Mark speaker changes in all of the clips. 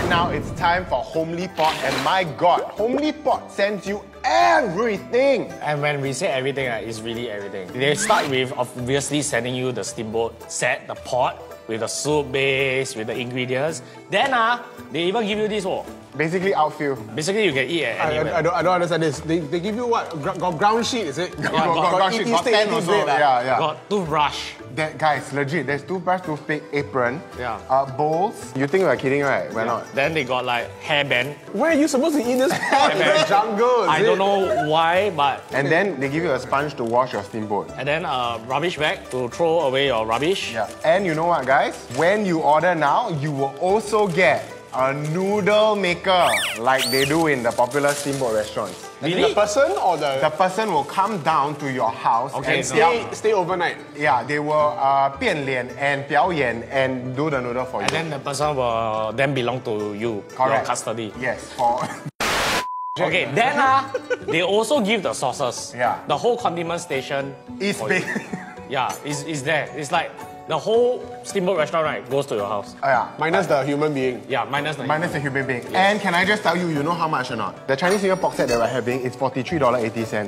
Speaker 1: now it's time for Homely Pot, and my God, Homely Pot sends you everything.
Speaker 2: And when we say everything, it's really everything. They start with obviously sending you the steamboat set, the pot, with the soup base, with the ingredients. Then they even give you this one.
Speaker 1: Basically outfield.
Speaker 2: Basically you can eat it anywhere.
Speaker 3: I don't understand this. They give you what? Got ground sheet, is it?
Speaker 1: Got ground sheet, got pen also. Yeah.
Speaker 2: Got toothbrush.
Speaker 1: Guys, legit, there's toothbrush, toothpick, apron,
Speaker 2: Yeah.
Speaker 1: Bowls. You think we're kidding, right? We're not.
Speaker 2: Then they got like hairband.
Speaker 3: Where are you supposed to eat this pot? In the jungle,
Speaker 2: I don't know why, but...
Speaker 1: And then they give you a sponge to wash your steamboat.
Speaker 2: And then a rubbish bag to throw away your rubbish.
Speaker 1: Yeah. And you know what, guys? When you order now, you will also get a noodle maker like they do in the popular steamboat restaurants.
Speaker 2: Really?
Speaker 3: The person or
Speaker 1: The person will come down to your house and
Speaker 3: stay overnight?
Speaker 1: Yeah, they will 变脸 and 表演 and do the noodle for you.
Speaker 2: And then the person will then belong to you,
Speaker 1: Correct.
Speaker 2: your custody.
Speaker 1: Yes, for...
Speaker 2: Okay, then they also give the sauces.
Speaker 1: Yeah.
Speaker 2: The whole condiment station.
Speaker 1: It's big.
Speaker 2: Yeah, is there. It's like the whole steamboat restaurant, right, goes to your house.
Speaker 1: Yeah.
Speaker 3: Minus the human being.
Speaker 2: Yeah, minus
Speaker 1: the human being. Yes. And can I just tell you, you know how much or not? The Chinese New Year pork set that we're having is $43.80.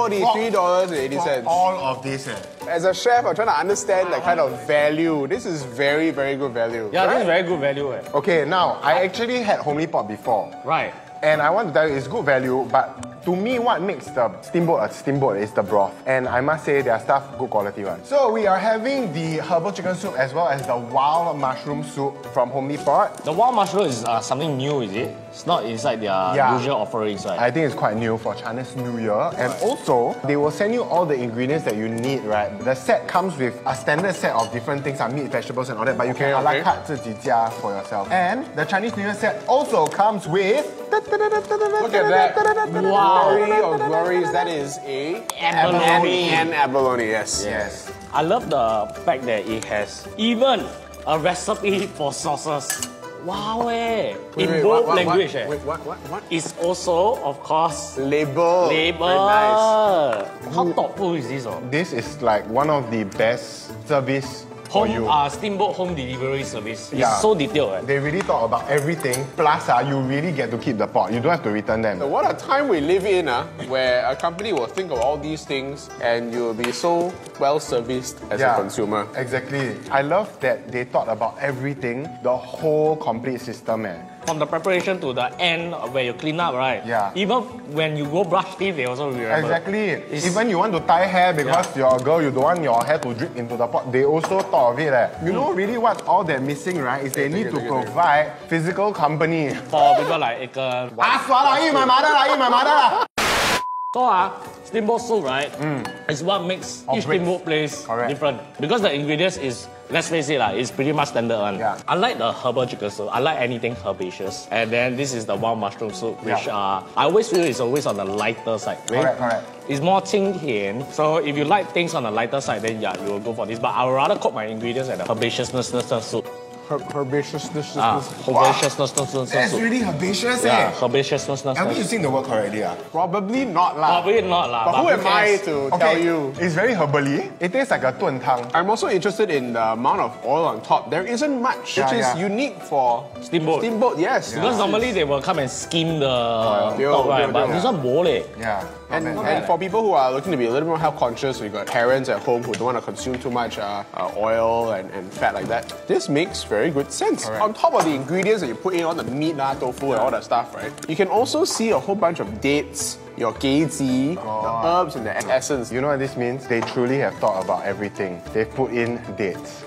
Speaker 3: $43.80.
Speaker 1: For all of this.
Speaker 3: As a chef, I'm trying to understand the kind of value. This is very, very good value.
Speaker 2: Yeah, this is very good value.
Speaker 1: Okay, now, I actually had Homely Pot before.
Speaker 2: Right.
Speaker 1: And I want to tell you, it's good value, but to me, what makes the steamboat a steamboat is the broth. And I must say, their stuff, good quality one. So we are having the herbal chicken soup as well as the wild mushroom soup from Homely Pot.
Speaker 2: The wild mushroom is something new, is it? It's not inside their usual offerings, right?
Speaker 1: I think it's quite new for Chinese New Year. And also, they will send you all the ingredients that you need, right? The set comes with a standard set of different things, like meat, vegetables and all that, but you can a la carte 自己加 for yourself. And the Chinese New Year set also comes with...
Speaker 3: Look at that. Wow. Glory of glories, that is a...
Speaker 2: Abalone.
Speaker 3: And abalone, yes.
Speaker 1: Yes.
Speaker 2: I love the fact that it has even a recipe for sauces. Wow, in both language.
Speaker 3: What?
Speaker 2: It's also, of course,
Speaker 3: label.
Speaker 2: Very
Speaker 3: nice.
Speaker 2: How thoughtful is this?
Speaker 1: This is like one of the best service for you.
Speaker 2: Steamboat home delivery service.
Speaker 1: Yeah.
Speaker 2: It's so detailed.
Speaker 1: They really thought about everything. Plus, you really get to keep the pot. You don't have to return them.
Speaker 3: So what a time we live in, where a company will think of all these things and you'll be so well serviced as a consumer.
Speaker 1: Exactly. I love that they thought about everything, the whole complete system.
Speaker 2: From the preparation to the end where you clean up, right?
Speaker 1: Yeah.
Speaker 2: Even when you go brush teeth, they also remember.
Speaker 1: Exactly. Even you want to tie hair because you're a girl, you don't want your hair to drip into the pot. They also thought of it. You know really what all they're missing, right? Is they need to provide physical company.
Speaker 2: For people like Aiken.
Speaker 1: Eat my mother.
Speaker 2: So steamboat soup, right, is what makes each steamboat place different. Because the ingredients is, let's face it, it's pretty much standard one.
Speaker 1: Yeah.
Speaker 2: I like the herbal chicken soup. I like anything herbaceous. And then this is the wild mushroom soup, which I always feel is always on the lighter side. Right?
Speaker 1: Correct.
Speaker 2: It's more 清甜. So if you like things on the lighter side, then yeah, you will go for this. But I would rather cook my ingredients at the herbaceousness soup.
Speaker 3: Herbaceousness.
Speaker 1: That's really herbaceous,
Speaker 2: herbaceousness.
Speaker 1: Are we using the word correctly?
Speaker 3: Probably not.
Speaker 2: Probably not.
Speaker 3: But who am I to tell you?
Speaker 1: It's very herbally. It tastes like a 炖汤.
Speaker 3: I'm also interested in the amount of oil on top. There isn't much, which is unique for
Speaker 2: steamboat.
Speaker 3: Yes.
Speaker 2: Because normally they will come and skim the top, right? But this one bo leh.
Speaker 1: Yeah.
Speaker 3: And for people who are looking to be a little more health conscious, we've got parents at home who don't want to consume too much oil and fat like that. This makes very good sense. On top of the ingredients that you put in, all the meat, tofu, and all that stuff, right? You can also see a whole bunch of dates, your geizi, the herbs and the essence.
Speaker 1: You know what this means? They truly have thought about everything. They put in dates.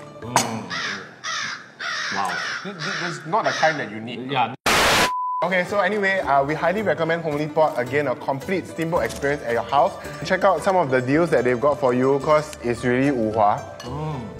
Speaker 3: Wow. This is not the kind that you need.
Speaker 2: Yeah.
Speaker 1: Okay, so anyway, we highly recommend Homely Pot. Again, a complete steamboat experience at your house. Check out some of the deals that they've got for you because it's really 五华.